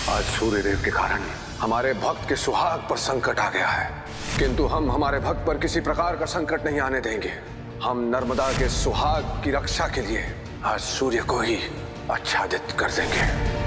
आज सूर्यदेव के कारण हमारे भक्त के सुहाग पर संकट आ गया है, किंतु हम हमारे भक्त पर किसी प्रकार का संकट नहीं आने देंगे। हम नर्मदा के सुहाग की रक्षा के लिए आज सूर्य को ही आच्छादित कर देंगे।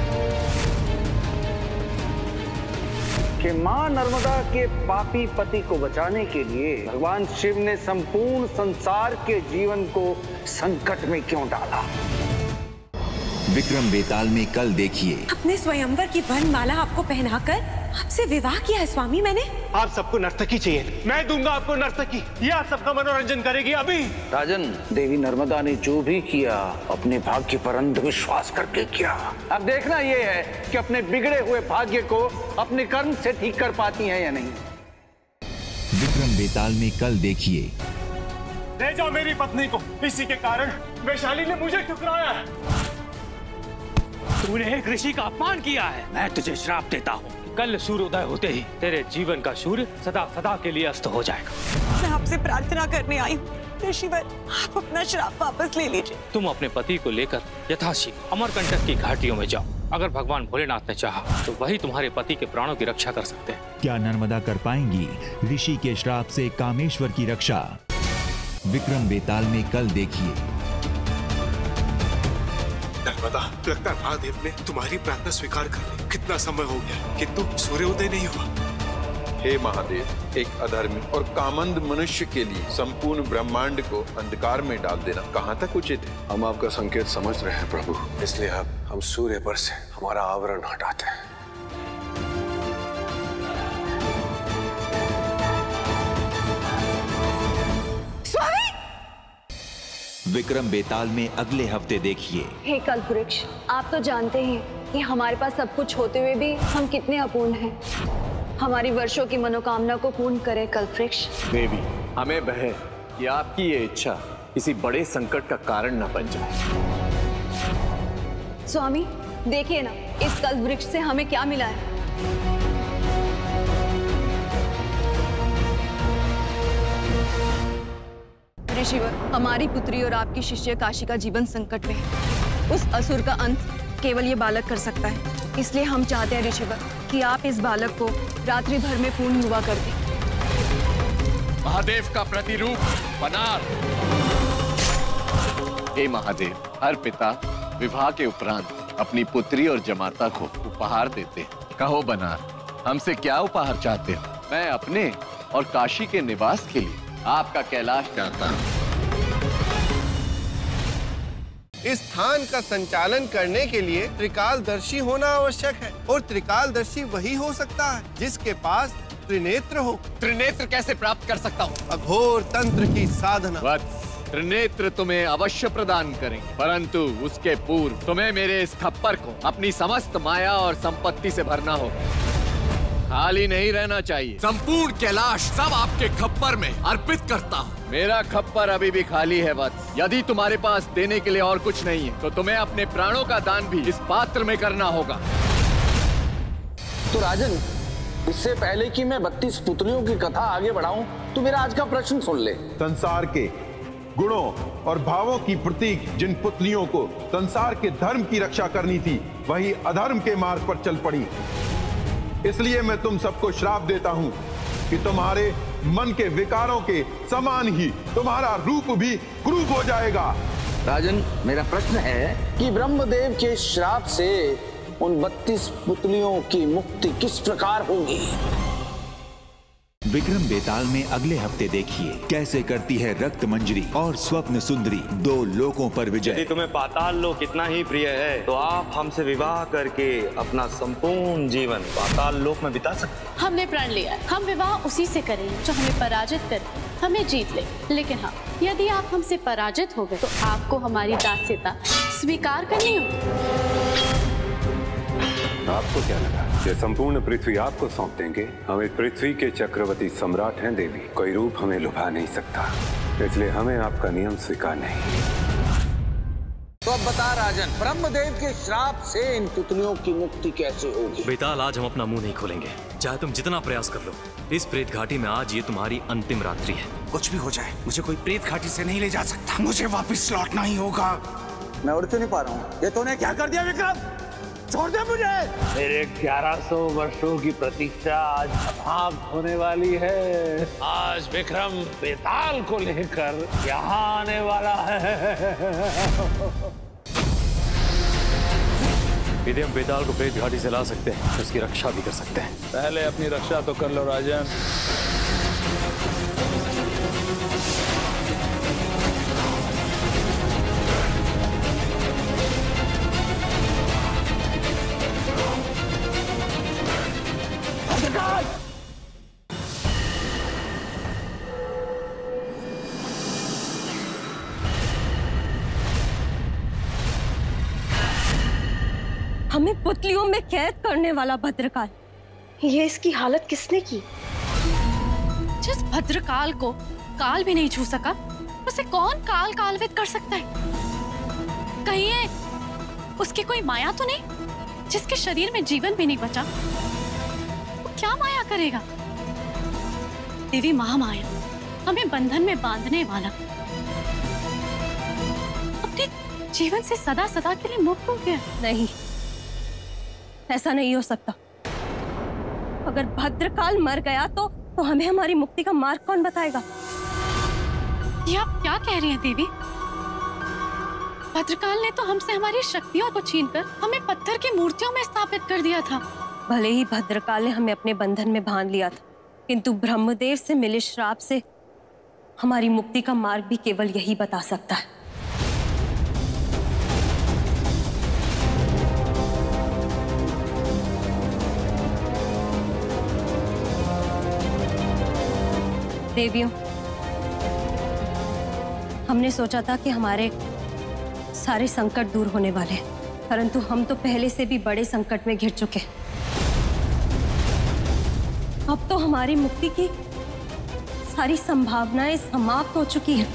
कि मां नर्मदा के पापी पति को बचाने के लिए भगवान शिव ने संपूर्ण संसार के जीवन को संकट में क्यों डाला। विक्रम बेताल में कल देखिए। अपने स्वयंवर की वरमाला आपको पहनाकर आपसे विवाह किया है स्वामी मैंने। आप सबको नर्तकी चाहिए, मैं दूंगा आपको नर्तकी। ये आप सबका मनोरंजन करेगी अभी। राजन, देवी नर्मदा ने जो भी किया अपने भाग्य पर अंधविश्वास करके किया। अब देखना ये है कि अपने बिगड़े हुए भाग्य को अपने कर्म से ठीक कर पाती हैं या नहीं। विक्रम बेताल में कल देखिए। ले जाओ मेरी पत्नी को, इसी के कारण वैशाली ने मुझे ठुकराया है। तूने एक ऋषि का अपमान किया है। मैं तुझे श्राप देता हूँ, कल सूर्योदय होते ही तेरे जीवन का सूर्य सदा सदा के लिए अस्त हो जाएगा। मैं आपसे प्रार्थना करने आई हूँ ऋषिवर, आप अपना श्राप वापस ले लीजिए। तुम अपने पति को लेकर यथाशीघ्र अमरकंटक की घाटियों में जाओ। अगर भगवान भोलेनाथ ने चाहा तो वही तुम्हारे पति के प्राणों की रक्षा कर सकते हैं। क्या नर्मदा कर पाएंगी ऋषि के श्राप से कामेश्वर की रक्षा? विक्रम बेताल में कल देखिए। नर्मदा, लगता है महादेव ने तुम्हारी प्रार्थना स्वीकार कर ली। कितना समय हो गया किंतु सूर्योदय नहीं हुआ। हे महादेव, एक अधर्मी और कामंद मनुष्य के लिए संपूर्ण ब्रह्मांड को अंधकार में डाल देना कहाँ तक उचित है? हम आपका संकेत समझ रहे हैं प्रभु, इसलिए अब हम सूर्य पर से हमारा आवरण हटाते हैं। विक्रम बेताल में अगले हफ्ते देखिए। हे कल्पवृक्ष, आप तो जानते हैं कि हमारे पास सब कुछ होते हुए भी हम कितने अपूर्ण हैं। हमारी वर्षों की मनोकामना को पूर्ण करे कल्पवृक्ष। देवी, हमें भय है कि आपकी ये इच्छा किसी बड़े संकट का कारण न बन जाए। स्वामी देखिए ना, इस कल्पवृक्ष से हमें क्या मिला है। ऋषिवर, हमारी पुत्री और आपकी शिष्य काशी का जीवन संकट में है। उस असुर का अंत केवल ये बालक कर सकता है, इसलिए हम चाहते हैं ऋषिवर कि आप इस बालक को रात्रि भर में पूर्ण युवा कर दें। महादेव का प्रतिरूप बनार। हे महादेव, हर पिता विवाह के उपरांत अपनी पुत्री और जमाता को उपहार देते हैं। कहो बनार, हमसे क्या उपहार चाहते हो? मैं अपने और काशी के निवास के लिए आपका कैलाश चाहता हूँ। इस स्थान का संचालन करने के लिए त्रिकालदर्शी होना आवश्यक है, और त्रिकालदर्शी वही हो सकता है जिसके पास त्रिनेत्र हो। त्रिनेत्र कैसे प्राप्त कर सकता हूँ? अघोर तंत्र की साधना। वत्स, त्रिनेत्र तुम्हें अवश्य प्रदान करेंगे, परंतु उसके पूर्व तुम्हें मेरे इस खप्पर को अपनी समस्त माया और संपत्ति से भरना होगा। खाली नहीं रहना चाहिए। संपूर्ण कैलाश सब आपके खप्पर में अर्पित करता हूँ। मेरा खप्पर अभी भी खाली है वत्स। यदि तुम्हारे पास देने के लिए और कुछ नहीं है तो तुम्हें अपने प्राणों का दान भी इस पात्र में करना होगा। तो राजन, इससे पहले कि मैं 32 पुतलियों की कथा आगे बढ़ाऊं, तो मेरा आज का प्रश्न सुन ले। संसार के गुणों और भावों की प्रतीक जिन पुतलियों को संसार के धर्म की रक्षा करनी थी, वही अधर्म के मार्ग पर चल पड़ी। इसलिए मैं तुम सबको श्राप देता हूं कि तुम्हारे मन के विकारों के समान ही तुम्हारा रूप भी क्रूप हो जाएगा। राजन, मेरा प्रश्न है कि ब्रह्मदेव के श्राप से उन 32 पुतलियों की मुक्ति किस प्रकार होगी? विक्रम बेताल में अगले हफ्ते देखिए कैसे करती है रक्त मंजरी और स्वप्न सुंदरी 2 लोकों पर विजय। यदि तुम्हें पाताल लोक इतना ही प्रिय है तो आप हमसे विवाह करके अपना संपूर्ण जीवन पाताल लोक में बिता सकते हैं। हमने प्रण लिया है, हम विवाह उसी से करेंगे जो हमें पराजित करे, हमें जीत ले। लेकिन हाँ, यदि आप हमसे पराजित हो गए तो आपको हमारी दास्यता स्वीकार करनी होगी। आपको क्या लगा ये संपूर्ण पृथ्वी आपको सौंप देंगे? हमें पृथ्वी के चक्रवर्ती सम्राट हैं देवी, कोई रूप हमें लुभा नहीं सकता, इसलिए हमें आपका नियम स्वीकार नहीं। तो अब बता राजन, ब्रह्मदेव के श्राप से इन पुतलियों की मुक्ति कैसे होगी? बेताल, आज हम अपना मुंह नहीं खोलेंगे, चाहे तुम जितना प्रयास कर लो। इस प्रेत घाटी में आज ये तुम्हारी अंतिम रात्रि है। कुछ भी हो जाए, मुझे कोई प्रेत घाटी से नहीं ले जा सकता। मुझे वापस लौटना ही होगा। मैं उड़ क्यों नहीं पा रहा हूँ? ये तूने क्या कर दिया विक्रम? छोड़ दे मुझे। मेरे 1100 वर्षों की प्रतीक्षा आज समाप्त होने वाली है। आज विक्रम बेताल को लेकर यहाँ आने वाला है। यदि हम बेताल को प्रेत घाटी से ला सकते हैं तो उसकी रक्षा भी कर सकते हैं। पहले अपनी रक्षा तो कर लो राजन। हमें पुतलियों में कैद करने वाला भद्रकाल, ये इसकी हालत किसने की? जिस भद्रकाल को काल भी नहीं छू सका, उसे कौन काल कालवित कर सकता है? कहीं ये उसकी कोई माया तो नहीं, जिसके शरीर में जीवन भी नहीं बचा? वो क्या माया करेगा? देवी महामाया हमें बंधन में बांधने वाला अपने जीवन से सदा सदा के लिए मुक्त हो गया। नहीं, ऐसा नहीं हो सकता। अगर भद्रकाल मर गया तो हमें हमारी मुक्ति का मार्ग कौन बताएगा? ये आप क्या कह रही हैं देवी? भद्रकाल ने तो हमसे हमारी शक्तियों को छीनकर हमें पत्थर की मूर्तियों में स्थापित कर दिया था। भले ही भद्रकाल ने हमें अपने बंधन में बांध लिया था, किंतु ब्रह्मदेव से मिले श्राप से हमारी मुक्ति का मार्ग भी केवल यही बता सकता है। देवियों, हमने सोचा था कि हमारे सारे संकट दूर होने वाले हैं, परंतु हम तो पहले से भी बड़े संकट में घिर चुके। अब तो हमारी मुक्ति की सारी संभावनाएं समाप्त हो चुकी हैं।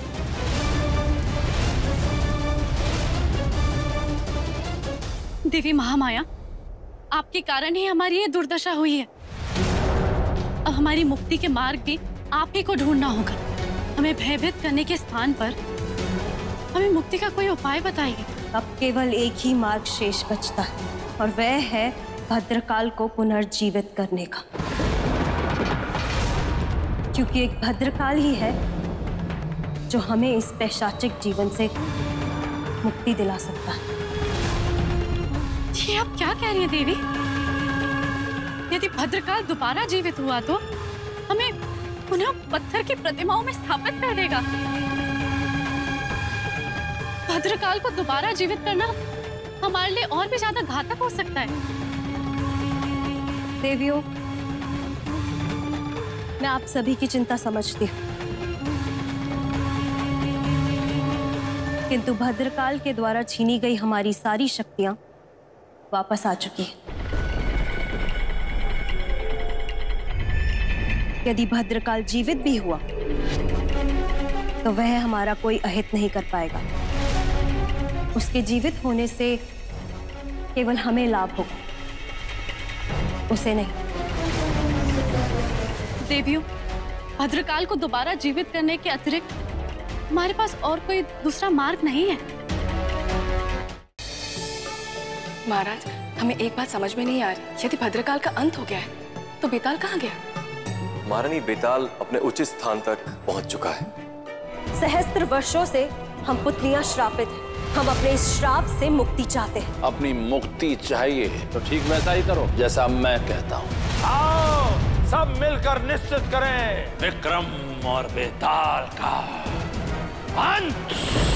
देवी महामाया, आपके कारण ही हमारी ये दुर्दशा हुई है। अब हमारी मुक्ति के मार्ग भी आप ही को ढूंढना होगा। हमें भयभीत करने के स्थान पर हमें मुक्ति का कोई उपाय बताइए। अब केवल एक ही मार्ग शेष बचता है, और वह है भद्रकाल को पुनर्जीवित करने का, क्योंकि एक भद्रकाल ही है जो हमें इस पैशाचिक जीवन से मुक्ति दिला सकता है। ये आप क्या कह रही हैं देवी? यदि भद्रकाल दोबारा जीवित हुआ तो हमें पुनः पत्थर की प्रतिमाओं में स्थापित कर देगा। भद्रकाल को दोबारा जीवित करना हमारे लिए और भी ज्यादा घातक हो सकता है। देवियों, मैं आप सभी की चिंता समझती हूँ, किंतु भद्रकाल के द्वारा छीनी गई हमारी सारी शक्तियां वापस आ चुकी हैं। यदि भद्रकाल जीवित भी हुआ तो वह हमारा कोई अहित नहीं कर पाएगा। उसके जीवित होने से केवल हमें लाभ होगा, उसे नहीं। देवियों, भद्रकाल को दोबारा जीवित करने के अतिरिक्त हमारे पास और कोई दूसरा मार्ग नहीं है। महाराज, हमें एक बात समझ में नहीं आ रही। यदि भद्रकाल का अंत हो गया है तो बेताल कहाँ गया? महारानी, बेताल अपने उचित स्थान तक पहुंच चुका है। सहस्त्र वर्षों से हम पुतलियां श्रापित हैं। हम अपने इस श्राप से मुक्ति चाहते हैं। अपनी मुक्ति चाहिए तो ठीक वैसा ही करो जैसा मैं कहता हूँ। आओ सब मिलकर निश्चित करें विक्रम और बेताल का अंत।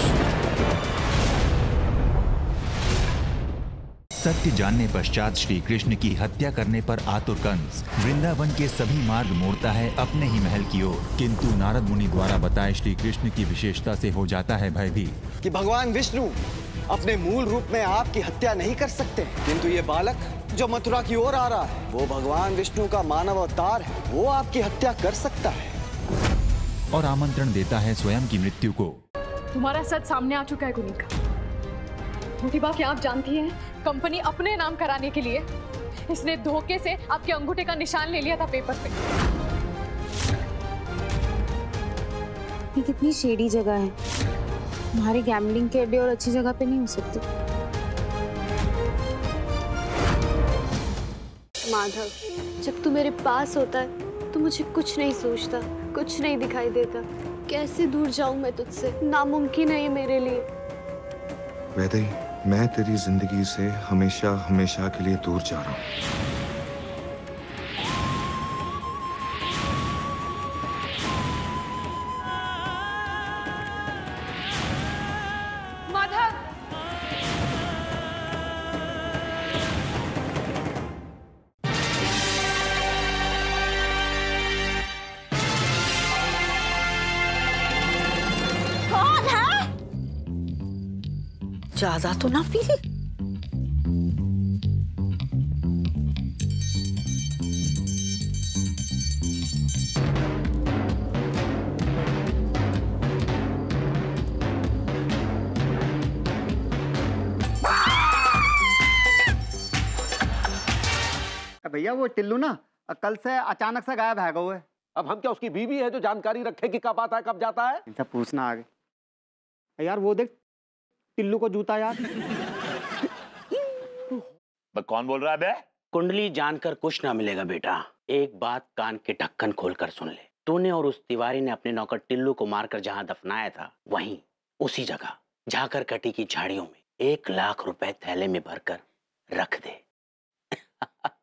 सत्य जानने पश्चात श्री कृष्ण की हत्या करने पर आतुर कंस वृंदावन के सभी मार्ग मोड़ता है अपने ही महल की ओर, किंतु नारद मुनि द्वारा बताए श्री कृष्ण की विशेषता से हो जाता है भयभीत कि भगवान विष्णु अपने मूल रूप में आपकी हत्या नहीं कर सकते, किंतु ये बालक जो मथुरा की ओर आ रहा है वो भगवान विष्णु का मानव अवतार है, वो आपकी हत्या कर सकता है। और आमंत्रण देता है स्वयं की मृत्यु को। तुम्हारा सच सामने आ चुका है गुनिका। मोटिबा, क्या आप जानती हैं, कंपनी अपने नाम कराने के लिए इसने धोखे से आपके अंगूठे का निशान ले लिया था पेपर पे। ये कितनी शेडी जगह है, हमारे गैम्बलिंग के अड्डे और अच्छी जगह पे नहीं हो सकती। माधव, जब तू मेरे पास होता है तो मुझे कुछ नहीं सोचता, कुछ नहीं दिखाई देता। कैसे दूर जाऊं मैं तुझसे, नामुमकिन है ये मेरे लिए। वैदेही, मैं तेरी जिंदगी से हमेशा हमेशा के लिए दूर जा रहा हूँ। ज्यादा तो ना पी ली। भैया वो टिल्लू ना कल से अचानक से गायब है गए। अब हम क्या उसकी बीवी है जो जानकारी रखे कि कब आता है कब जाता है? इनसे पूछना आगे। यार वो देख टिल्लू को जूता यार। कौन बोल रहा है बे? कुंडली जानकर कुछ ना मिलेगा बेटा। एक बात कान के ढक्कन खोलकर सुन ले। तूने और उस तिवारी ने अपने नौकर टिल्लू को मारकर जहां दफनाया था, वहीं उसी जगह झाकर कटी की झाड़ियों में 1 लाख रुपए थैले में भरकर रख दे।